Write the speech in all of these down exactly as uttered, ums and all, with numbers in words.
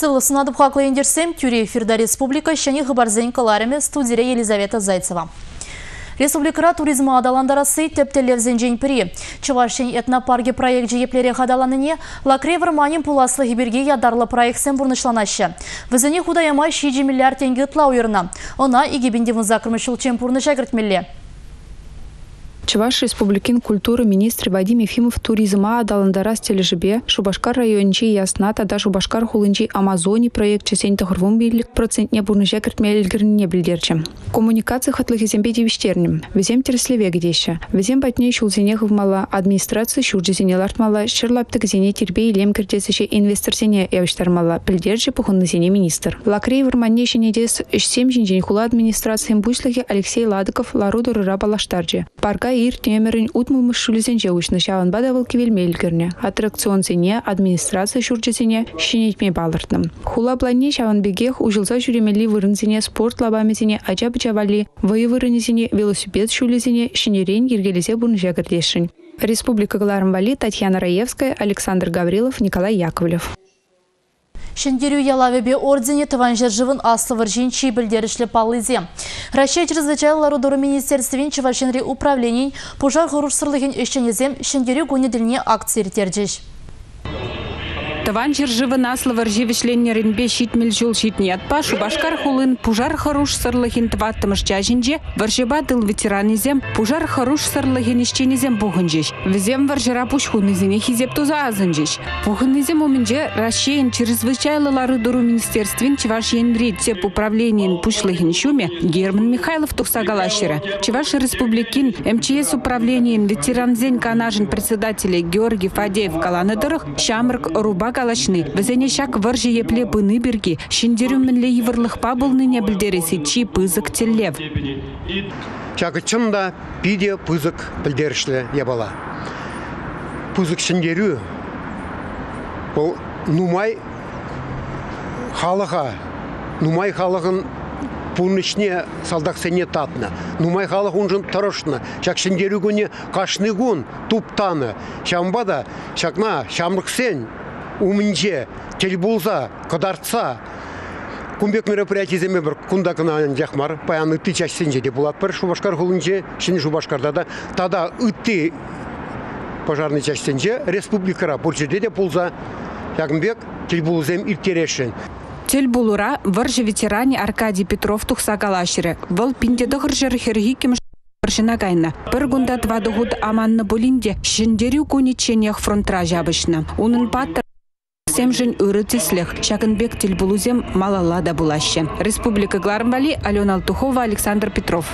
Сылысын адып хақлы ендерсем, Тюре эфирда республика шәне ғыбарзен каларыме студире Елизавета Зайцева. Республикара туризма адаландарасы тептелевзен жен пірі. Чывашын этнопарге проект жееплері қадаланыне лакре варманин пуласлы хиберге ядарлы проектсен бұрнышланашы. Візіне худаямай шесть миллиард тенге ұтла уйырна. Она игебінде вынзакырмышыл чемпурны жагыртмелі. Чуваш республикин культуры министр Вадим Ефимов туризма адаландара стележебе Шубашкар райончи ясна тада Шубашкар хулынчи Амазони проект чесень тахырвун бирлик процентне бурныжа кіртмелілгіріне білдерчі. Коммуникация хатлығы зембеде виштернем. Везем терслеве гдеща. Везем батне шулзене мала администрация шурджезене лартмала шерлаптык зене тербе илем кіртесіше инвестор зене евштармала білдерчі пухынны зене министр. Лакрей варманне шенедес шсем жинжен хула администрациян буйслығы Алексей Ладыков ларуду рыра балаштарджи. Парка ир темерин утмумыш шулезен жеушны шаван бадавыл кевелмелгірне. Аттракцион зене администрация шурджезене шенетме балыртным. Хула плане шаван бегех ужылса жүремели вырынзене спорт лабамезене ача чавали воевырынезене велосипед шулезене шенерен ергелесе бурныжа кірдешін. Республика Галармвали, Татьяна Раевская, Александр Гаврилов, Николай Яковлев. Шендерю ялавебе ордене тыванжер живын аслы варжинчи білдерішлі палызе. Россия чрезвычайлы родору министерствен чывашенри управлений пожар ғұрырсырлығын үшченезем шендерю гонеділіне акция терджеш. Тыван жыржывы наслы варживішленнерінбе шитмел жол шитниятпа Шубашкар хулын пужар харуш сырлығын тваттымыш жажынже варжыба дыл ветеранизем пужар харуш сырлығын ишченезем бұғынжеш. Візем варжыра пушхунызіне хизеп тоза азынжеш. Бұғынызем омінже Россиян чрезвычайлылары дұру министерствен Чеваш енри теп управлениен пушлығын шуме Герман Михайлов тухсагалашыры. Чеваш республикин эм че эс управлениен ветеранзен канажын председателя Георгий Фадеев каланыдырых Шамрк Руба Галашны. Візене шак варжы епле пыны берге, шендерюмінле еврлықпа болныне білдересі чи пызык теллев. Шак чында пиде пызык білдерішлі ебала. Пызык шендерю, бұл нумай халыға, нумай халығын пунышне салдақсене татна. Нумай халық ұнжын тұрышны. Шак шендерю күні қашны күн туптаны. Шамбада, шакна, шамрықсен, умінже, телбулза, қыдарца. Кумбек мероприятий земе бір кундакынан жақмар, паяны ты частенже де булат бір Шубашкар хулынже, шыны Шубашкарда да, тада үтті пожарный частенже республикара бурчеде де пулза, якымбек телбулзем иртерешін. Телбулура варжы ветеране Аркадий Петров тухсагалашыры. Вал пиндеді ғыржыр хергикем Шына гайна. Бір гунда два дұғыд аманны болинде шындерю көнетченех фронтра жабышна. Унын паттыр семжін өрі теслех. Шакынбек телбулузем малала да булашы. Республика Галармвали, Алена Алтухова, Александр Петров.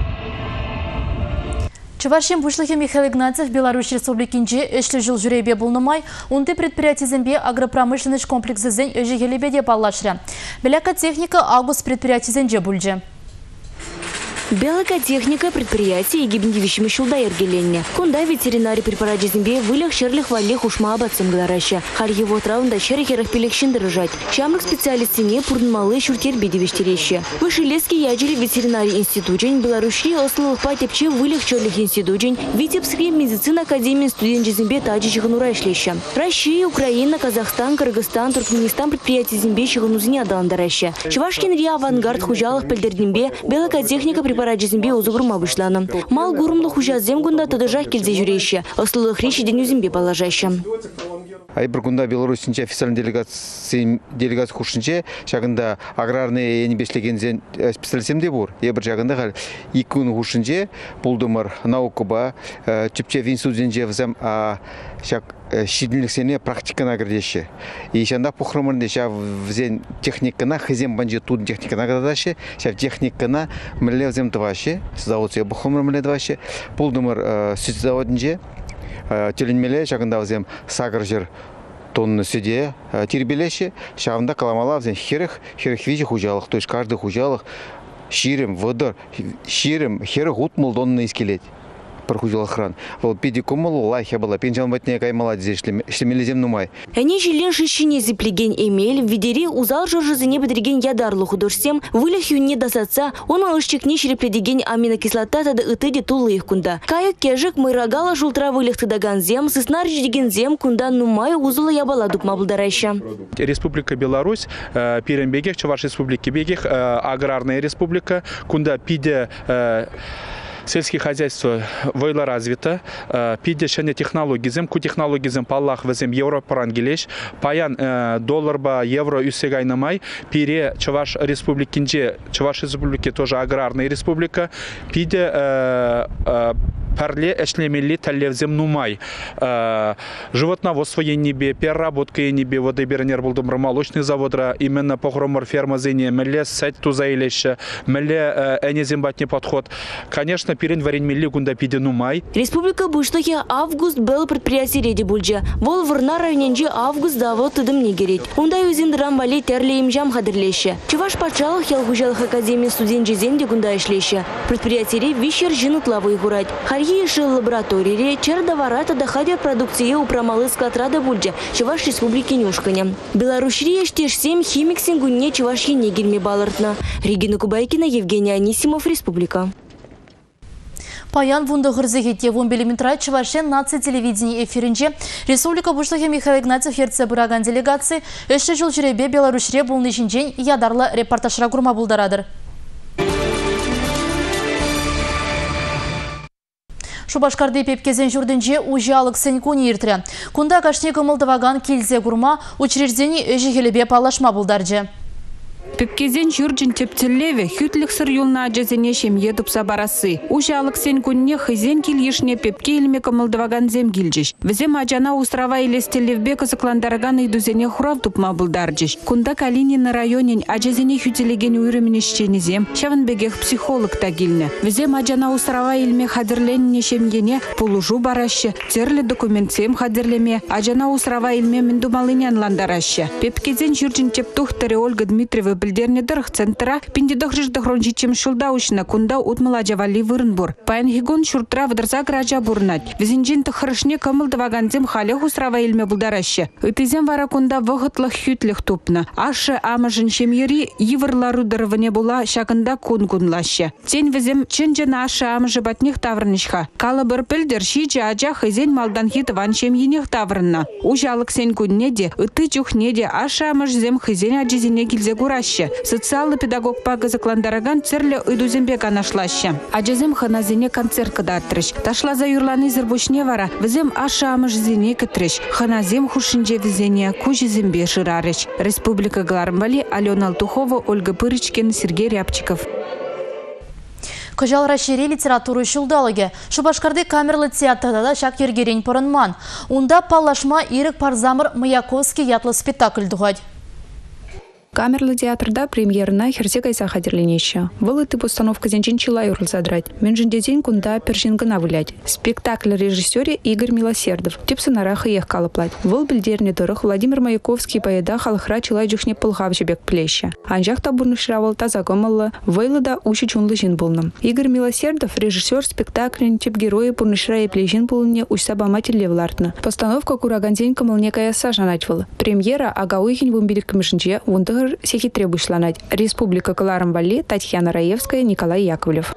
Чувашин бушлыхе Михаил Игнатьев Беларусь республикинче эшлі жыл жүребе болнымай, унты предприятизембе агропромышленный комплексізен өжігелебеде баллашыры. Беляка техника август предприятизенже бульже. Белака техника предприятия егибндивищем шулда ергеленне. Кунда ветеринарий препарат зембе вылях шерлих валих ушма абатсем глараща. Халь его траунда шерихерах пелехшин дорожать. Чамрак специалистине пурнмалы шуртер бедевиштереща. Вышелеский яджели ветеринарий институтень Беларусьи ословых патепче вылях шерлих институтень Витебский медицина академии студент зембе таджичих нурайшлеща. Россия, Украина, Казахстан, Кыргызстан, Туркменистан предприятия зембе чиганузине адаландараща. Чувашкин ри авангард хужалых пельдердембе Белака техника препарат Параджизимбе озугурма вышлана. Мал гурумлы хужа земгунда тадыжах келзе жүрейші. Ослылық речи денюзимбе положайші. Ай бір күнда Беларусинче официальный делегация делегация хушинче шагында аграрный енбешлеген специалистемде бур. Ебір жагында хал екі күн хушинче булдымыр наукаба чипче институтенже взем шак шиднилексене практикана кірдеші. И шанда пухрымырды шав взен техникана хызем банже туд техникана кірдаші, шав техникана міле взем тваші, завод себе пухрымыр міле тваші, булдымыр сүт заводынже теленмеле шагында взем сагыр жер тонны сөде тербелеші, шағында каламала взен херіх, херіх вижі хужалық, то есть каждый хужалық ширим, выдыр, ширим, херіх утмыл донны искелет. пархудил охран. Вот пиди кумулу лайхя была, пенчал батне каймала здесь шлемелезем нумай. Они жилен шищине зиплеген Эмель, в видере узал жоржызыне бедреген ядарлы художсем, вылях юне досаца, он малышчик не шерепледеген аминокислота тада ытыде тулы их кунда. Каяк кежик мырагала жултра вылях тыдаган зем, сыснар ждеген зем кунда нумай узула ябала дупма булдараща. Республика Беларусь, Перембегех, Чуваш Республики Бегех, аграрная республика, кунда пиде сельское хозяйство войла развито, пиде шене технологии зем, ку технологии зем паллах везем Европа рангелеш, паян доллар ба евро юсегай намай, пире Чуваш Республикинже, Чуваш Республики тоже аграрная республика, пиде парле эшлемели талевзем нумай. Животноводство енибе, переработка енибе, водобернер был молочный заводра, именно погромор ферма зене, меле сать тузаилеща, меле энезембатний подход. Конечно, перен варень мели гунда пиде нумай. Республика Буштахе август был предприятие реди бульджа. Вол варна районенже август завод тыдым не герет. Унда юзин драмбали терли им жам хадырлеща. Чуваш пачалых ялгужалых академии студенджи земде гунда ишлеща. Предприятие вищер жинут лавы гурать. Харьи лаборатории чердоварата доходят продукции у промалы скотрада бульджа, Чуваш Республики Нюшканя. Белорусия штеш семь химик сингуне Чуваш енегельми балартна. Регина Кубайкина, Евгений Анисимов, Республика. Паян вунда гырзыгетте вон белиминтрай Чувашен наци телевидение эфиринже Республика Буштахе Михаил Игнатьев ерце бураган делегации эште жыл жүребе Белорусьре бұл нешінжен ядарлы репортажра гурма булдарадыр. Шубашкарды пепкезен жүрдінже ужалық сенкуни иртірі. Кунда кашне кымылдываган келзе гурма учреждений өжі келебе палашма булдаржы. Пепкезен жүрджін тептелеве хүтлік сыр юлна ажазене шемье дұпса барасы. Ужалық сен күнне хызен келешне пепке елме кымылдываган зем келжеш. Візем ажана устрава елестелевбе кызыкландараган идузене хурав дұпма бұлдаржеш. Кунда Калинин районен ажазене хүтелеген үйрімінешчені зем, шавынбегех психолог та келні. Візем ажана устрава елме хадырленне шемгене пулужу барашы, терлі документсем хадырлеме, ажана устрава елме міндумалынян ландарашы. Пепкезен жүрджін тептухтары Ольга Дмитриева Бельдернедерх центра пиндедох жиждохронжичем шулдаушна кунда утмала джавали вырнбур. Паян хигон шуртра вдрза гража бурнать. Визинджин тахарышне камылдываганзем хале хусрава илме булдараще. Итизем вара кунда вогытлых хютлих тупна. Аше амажын шемьери йывырлару дырване була шагында кун-кунлаще. Тень визем ченджена аше амажы батних таврнышха. Кала бір пілдер шиче ажа хызен малдан хит ван шемьенех таврна. Ужалық сен куннеде, ыты чухнеде аше амаж зем хызен аджизине килзе гуращ. Социальный педагог пага закландараган церле идузембека нашлаще. Аджазем ханазине концерт кадартрыш. Ташла за юрланы зербушне вара. Везем аша амыш зине катрыш. Ханазем хушинже везения кужизембе ширарыш. Республика Галармбали, Алена Алтухова, Ольга Пырычкин, Сергей Рябчиков. Кожал расшири литературу шулдалыге. Шубашкарды камерлы театрда шак ергерень порынман. Унда палашма ирек парзамыр Маяковский ятлы спектакль дугать. Камерлы театрда премьерна херсегай сахадерленеща. Вылы ты постановка зенчинчила юрл задрать. Менжиндезин кунда першингана вылять. Спектакль режиссере Игорь Милосердов. Типсы нараха ехкала плать. Выл бельдерне дорох Владимир Маяковский поеда халхра чила джухне пылхав жебек плеща. Анжах табурны шравал тазагомалла. Вылыда уши чунлы жин булным. Игорь Милосердов режиссер спектакля тип герои пурнышра и плещин булне ущсабаматель левлартна. Постановка курагандзень камалнекая сажанатьвала. Премьера агауихин вумбилик мишинче вундагар сехи требушланать. Республика Галармбали, Татьяна Раевская, Николай Яковлев.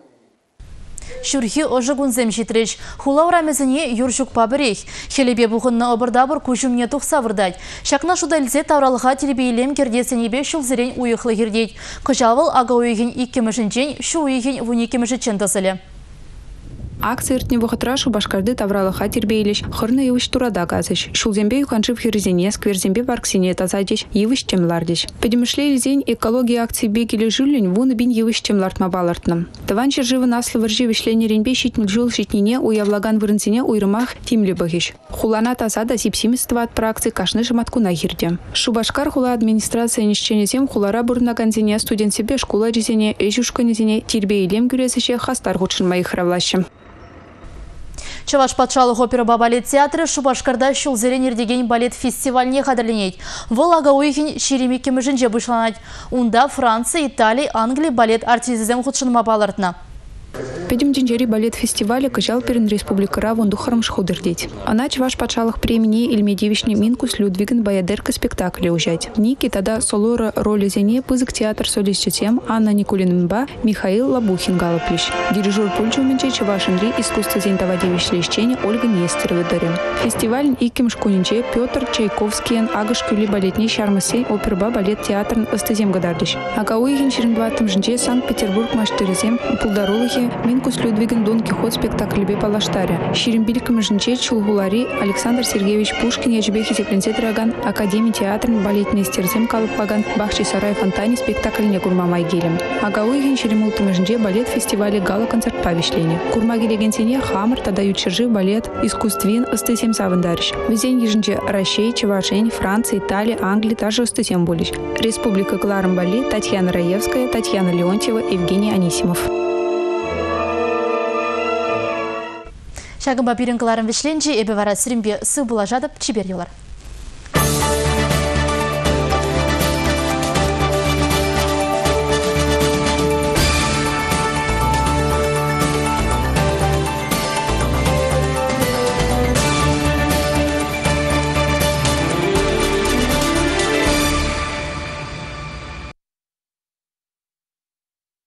Шурхи ожыгун земшитрич. Хулаура мезіне юршук пабырейх. Хелебе бұғынны обырдабыр күшімне тұқса вырдать. Шакна шудалзе тавралыға телебейлем кердесенебе шулзерен уйықлы кердейд. Кыжавыл ага уйығын иккемішінчен, шу уйығын вуникемішічен тасылы. Акция иртнего хатра Шубашкарды тавралыха тербейлиш, хырны евыш турада газыш. Шулзембе юканшив хирзине, скверзембе парксине тазадиш, евыш темлардиш. Подемышле лизень экология акции бегили жюлень, вуны бин евыш темлартма балартным. Таванчер живы наслы варжи вишлени ренбе щитмил жул щитнине, уявлаган вырынсине уйрымах тимли бахиш. Хулана тазада сипсимиства от проакции кашны шаматку на хирде. Шубашкар хула администрация нищенезем хулара бурнаганзине, студент себе школа жизине, эжушканезине, тербейлем гюрезише хастар худшин моих равлащем. Чаваш патшалық опера балет театры Шубашкарда шулзерен ердеген балет фестивальне қадырленейд. Волага уйхин шеремекемі жінже бұшланад. Унда Франция, Италия, Англия балет артизизем худшынма балартына. Педим Джинджери балет фестиваля кыжал перен республикара вондухарым шхудырдеть. Она чваш патшалых премии Ильмедевичне Минкус Людвиген баядерка спектакле ужать. Ники тогда солора роли зене пызык театр солистчетем Анна Никулиненба, Михаил Лабухин галоплищ. Дирижер пульчуменче чвашенри искусство зень тавадевич лещене Ольга Нестерова дарем. Фестиваль иким шкунинче Петр Чайковский агашкюли балетни шармасей оперба балет театр остазем гадардыш. Акауихин черенбатым жинче Санкт-Петербург маштырезем пулдарулыхи Минкус Людвиген Дон Кихот спектакль бе палаштаря. Ширимбилькам жинче чулгулари Александр Сергеевич Пушкин яжбехи тепленце драган Академия театр балетный стерзем калыпаган Бахчи сарай фонтане спектакль не курмамай гелем. Акауихин черемултым жинче балет фестивале гала концерт павишлене. Курмаги легенсене хамр тадают чержи балет искусствен остазем савандарыш. Везень ежинче Россия, Чувашень, Франция, Италия, Англия даже остазем булищ. Республика Кларамбали, Татьяна Раевская, Татьяна Леонтьева, Евгений Анисимов. Шагымба пирен кыларым вишленчи, эбе вара сиримбе сы булажадып чибер юлар.